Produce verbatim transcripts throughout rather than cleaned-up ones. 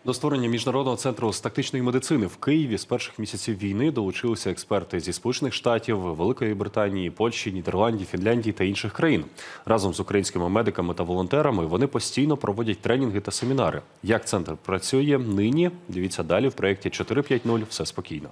До створення Міжнародного центру з тактичної медицини в Києві з перших місяців війни долучилися експерти зі Сполучених Штатів, Великої Британії, Польщі, Нідерландів, Фінляндії та інших країн. Разом з українськими медиками та волонтерами вони постійно проводять тренінги та семінари. Як центр працює нині? Дивіться далі в проєкті чотири п'ять нуль «Все спокійно».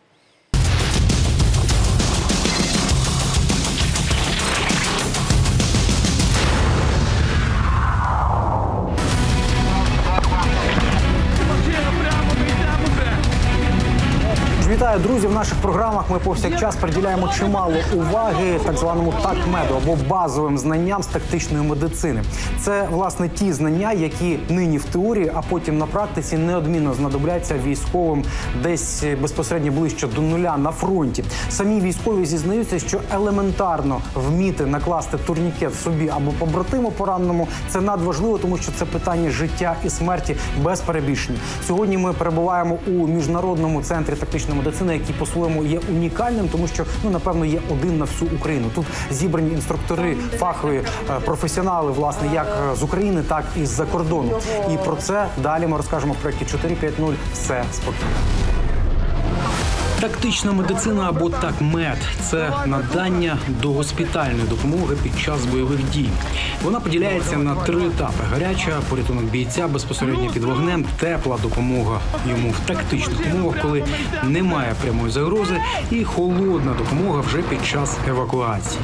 Вітаю, друзі! В наших програмах ми повсякчас приділяємо чимало уваги так званому такмеду або базовим знанням з тактичної медицини. Це, власне, ті знання, які нині в теорії, а потім на практиці неодмінно знадобляться військовим десь безпосередньо ближче до нуля на фронті. Самі військові зізнаються, що елементарно вміти накласти турнікет собі або побратиму пораненому – це надважливо, тому що це питання життя і смерті без перебільшення. Сьогодні ми перебуваємо у Міжнародному центрі тактичної медицини, який по-своєму є унікальним, тому що, ну, напевно, є один на всю Україну. Тут зібрані інструктори, фахові, професіонали, власне, як з України, так і з-за кордону. І про це далі ми розкажемо в проєкті чотири п'ять нуль «Все спокійно». Тактична медицина або такмед – це надання догоспітальної допомоги під час бойових дій. Вона поділяється на три етапи – гаряча, порятунок бійця безпосередньо під вогнем, тепла допомога йому в тактичних умовах, коли немає прямої загрози, і холодна допомога вже під час евакуації.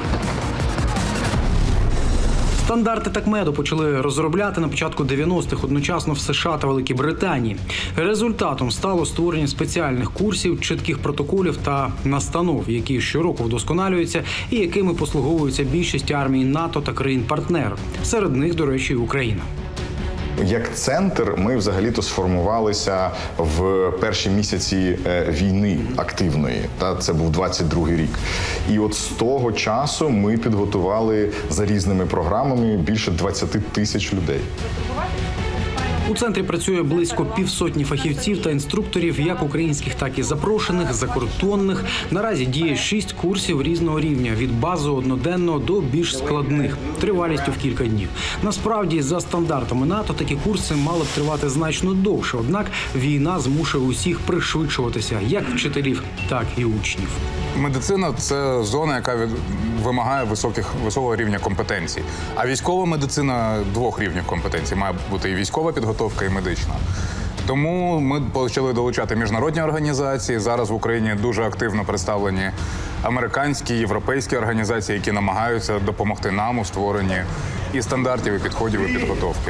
Стандарти такмеду почали розробляти на початку дев'яностих одночасно в США та Великій Британії. Результатом стало створення спеціальних курсів, чітких протоколів та настанов, які щороку вдосконалюються і якими послуговуються більшість армій НАТО та країн-партнерів. Серед них, до речі, і Україна. Як центр ми взагалі-то сформувалися в перші місяці війни активної. Та це був двадцять другий рік. І от з того часу ми підготували за різними програмами більше двадцяти тисяч людей. У центрі працює близько півсотні фахівців та інструкторів, як українських, так і запрошених, закордонних. Наразі діє шість курсів різного рівня – від базового одноденного до більш складних, тривалістю в кілька днів. Насправді, за стандартами НАТО, такі курси мали б тривати значно довше, однак війна змушує усіх пришвидшуватися, як вчителів, так і учнів. Медицина – це зона, яка від... вимагає високих, високого рівня компетенцій. А військова медицина – двох рівнів компетенцій. Має бути і військова підготовка, і медична. Тому ми почали долучати міжнародні організації. Зараз в Україні дуже активно представлені американські, європейські організації, які намагаються допомогти нам у створенні і стандартів, і підходів, і підготовки.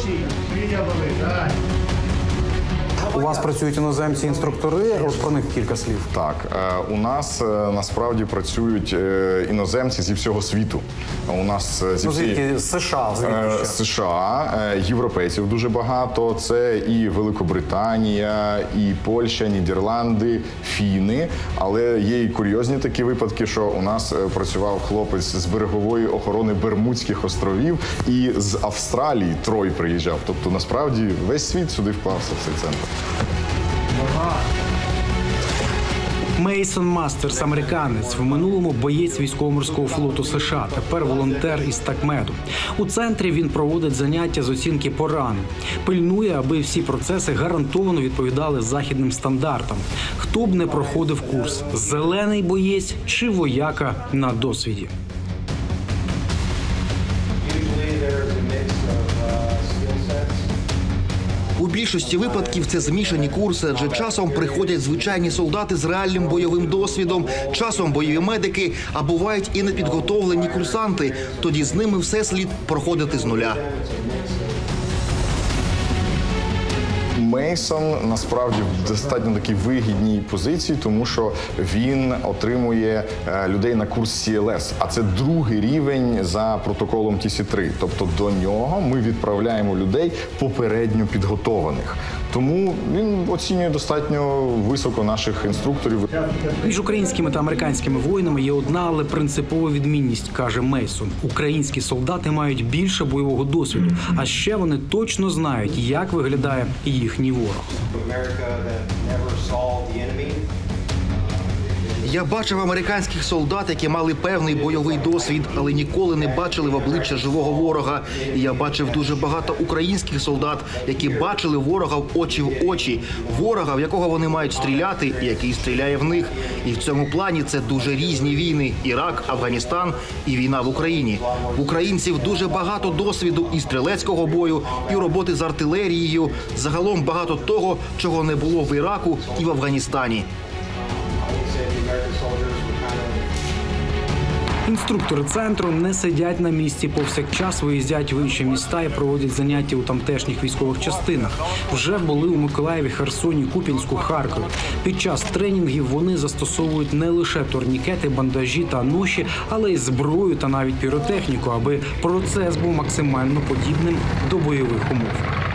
У вас працюють іноземці-інструктори, от про них кілька слів. Так, у нас насправді працюють іноземці зі всього світу. У нас зі всієї... З США, з США, європейців дуже багато. Це і Великобританія, і Польща, Нідерланди, Фіни. Але є і курйозні такі випадки, що у нас працював хлопець з берегової охорони Бермудських островів і з Австралії Трой приїжджав. Тобто, насправді, весь світ сюди вклався в цей центр. Мейсон Мастерс – американець, в минулому боєць військово-морського флоту США, тепер волонтер із такмеду. У центрі він проводить заняття з оцінки поранень. Пильнує, аби всі процеси гарантовано відповідали західним стандартам. Хто б не проходив курс – зелений боєць чи вояка на досвіді. У більшості випадків це змішані курси, адже часом приходять звичайні солдати з реальним бойовим досвідом, часом бойові медики, а бувають і непідготовлені курсанти. Тоді з ними все слід проходити з нуля. Мейсон насправді в достатньо такій вигідній позиції, тому що він отримує людей на курс Сі Ел Ес, а це другий рівень за протоколом Ті Сі три. Тобто до нього ми відправляємо людей попередньо підготованих. Тому він оцінює достатньо високо наших інструкторів. Між українськими та американськими воїнами є одна, але принципова відмінність, каже Мейсон. Українські солдати мають більше бойового досвіду, а ще вони точно знають, як виглядає їхній ворог. Я бачив американських солдат, які мали певний бойовий досвід, але ніколи не бачили в обличчя живого ворога. І я бачив дуже багато українських солдат, які бачили ворога в очі в очі. Ворога, в якого вони мають стріляти і який стріляє в них. І в цьому плані це дуже різні війни. Ірак, Афганістан і війна в Україні. В українців дуже багато досвіду і стрілецького бою, і роботи з артилерією. Загалом багато того, чого не було в Іраку і в Афганістані. Інструктори центру не сидять на місці, повсякчас виїздять в інші міста і проводять заняття у тамтешніх військових частинах. Вже були у Миколаєві, Херсоні, Куп'янську, Харкові. Під час тренінгів вони застосовують не лише турнікети, бандажі та ноші, але й зброю та навіть піротехніку, аби процес був максимально подібним до бойових умов.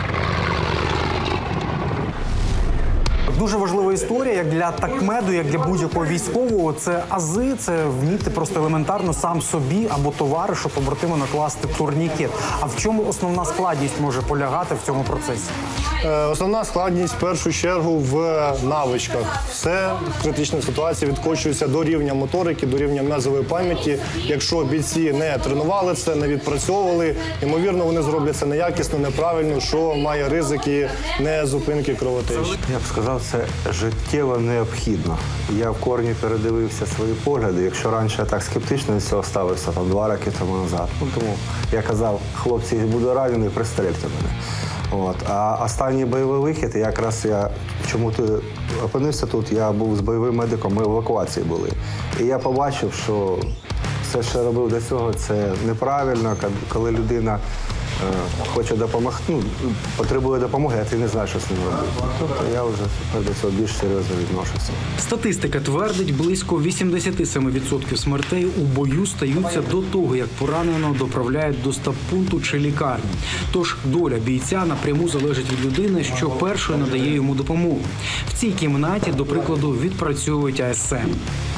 Дуже важлива історія, як для такмеду, як для будь-якого військового. Це ази, це вміти просто елементарно сам собі або товаришу, побратиму накласти турнікет. А в чому основна складність може полягати в цьому процесі? Е, Основна складність в першу чергу в навичках. Все критична ситуація відкочується до рівня моторики, до рівня м'язової пам'яті. Якщо бійці не тренували це, не відпрацьовували, ймовірно, вони зроблять це неякісно, неправильно, що має ризики не зупинки кровотечі. Я б сказав, це життєво необхідно. Я в корні передивився свої погляди. Якщо раніше я так скептично від цього ставився, там два роки тому назад. Ну, тому я казав, хлопці, буду ранений, пристрельте мене. От. А останній бойовий вихід, якраз я, чому ти опинився тут, я був з бойовим медиком, ми в евакуації були. І я побачив, що все, що я робив до цього, це неправильно, коли людина е, хоче допомогти, ну, потребує допомоги, а ти не знаєш, що з ним робити. Тобто я вже до цього більш серйозно відношуся. Статистика твердить, близько вісімдесят сім відсотків смертей у бою стаються до того, як пораненого доправляють до стаб-пункту чи лікарні. Тож доля бійця напряму залежить від людини, що першою надає йому допомогу. В цій кімнаті, до прикладу, відпрацьовують А С М.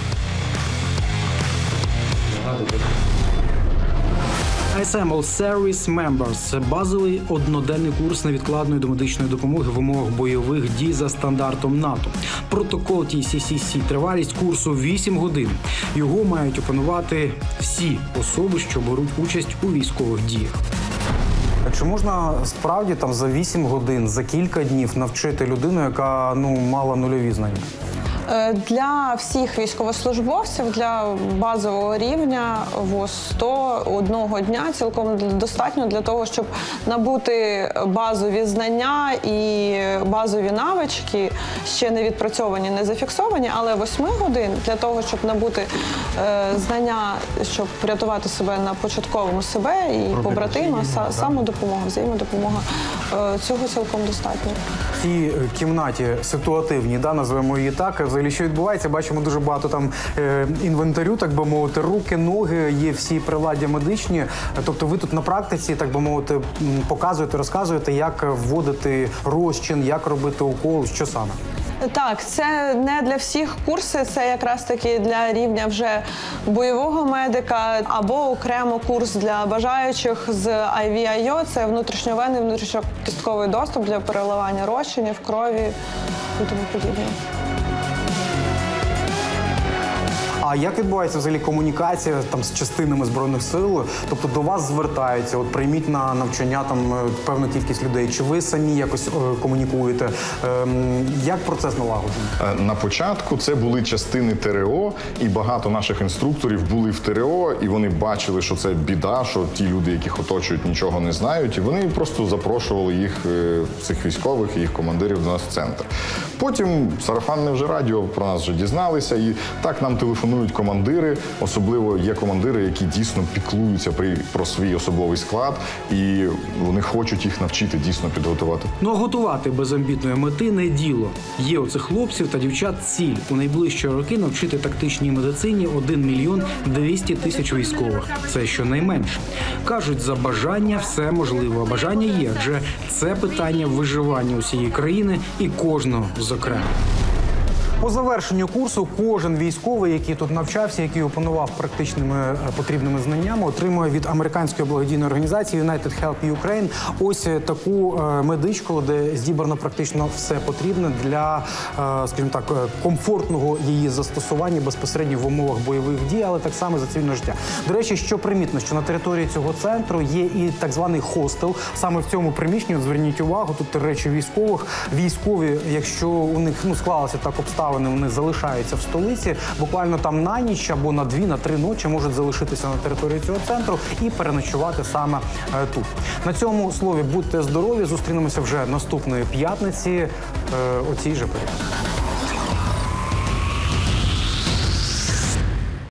А С М – All Service Members – це базовий одноденний курс невідкладної домедичної допомоги в умовах бойових дій за стандартом НАТО. Протокол Ті Сі Сі Сі, тривалість курсу вісім годин. Його мають опанувати всі особи, що беруть участь у військових діях. Чи можна справді там за вісім годин, за кілька днів навчити людину, яка ну мала нульові знання? Для всіх військовослужбовців, для базового рівня в сто одного дня цілком достатньо для того, щоб набути базові знання і базові навички, ще не відпрацьовані, не зафіксовані, але восьми годин для того, щоб набути е, знання, щоб врятувати себе на початковому себе і побратима, са, самодопомога, взаємодопомога, е, цього цілком достатньо. В цій кімнаті ситуативній, да, називаємо її так, взагалі що відбувається, бачимо дуже багато там е, інвентарю, так би мовити, руки, ноги, є всі приладдя медичні. Тобто ви тут на практиці, так би мовити, показуєте, розказуєте, як вводити розчин, як робити укол, що саме? Так, це не для всіх курси, це якраз таки для рівня вже бойового медика або окремо курс для бажаючих з Ай Ві Ай О, це внутрішньовенний, внутрішньокістковий доступ для переливання розчинів, крові і тому подібне. А як відбувається взагалі комунікація там з частинами Збройних сил? Тобто до вас звертаються, от прийміть на навчання там певну кількість людей. Чи ви самі якось е, комунікуєте? Е, як процес налагоджений? На початку це були частини Те Ре О, і багато наших інструкторів були в Те Ре О, і вони бачили, що це біда, що ті люди, яких оточують, нічого не знають, і вони просто запрошували їх, цих військових і їх командирів до нас в центр. Потім сарафанне вже радіо про нас вже дізналися, і так нам телефонують командири, особливо є командири, які дійсно піклуються при, про свій особовий склад, і вони хочуть їх навчити дійсно підготувати. Ну а готувати без амбітної мети не діло. Є у цих хлопців та дівчат ціль у найближчі роки навчити тактичній медицині один мільйон двісті тисяч військових. Це щонайменше. Кажуть, за бажання все можливо. А бажання є, адже це питання виживання усієї країни і кожного зокрема. По завершенню курсу кожен військовий, який тут навчався, який опанував практичними е, потрібними знаннями, отримує від американської благодійної організації United Help Ukraine ось е, таку е, медичку, де зібрано практично все потрібне для, е, скажімо так, е, комфортного її застосування безпосередньо в умовах бойових дій, але так само за цивільне життя. До речі, що примітно, що на території цього центру є і так званий хостел. Саме в цьому приміщенні, зверніть увагу, тут речі військових. Військові, якщо у них ну, склалися так обставини, вони залишаються в столиці, буквально там на ніч або на дві, на три ночі можуть залишитися на території цього центру і переночувати саме е, тут. На цьому слові будьте здорові, зустрінемося вже наступної п'ятниці е, о цій же порі.